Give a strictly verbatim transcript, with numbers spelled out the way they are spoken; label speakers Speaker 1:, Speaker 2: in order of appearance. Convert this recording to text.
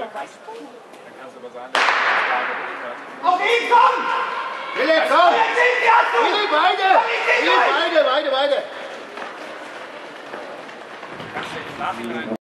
Speaker 1: kannst du aber sagen, dass die
Speaker 2: Auf ihn kommen!
Speaker 3: Philipp, komm! Philipp, weiter! Philipp, weiter, weiter, weiter!
Speaker 1: Kannst du im Nachhinein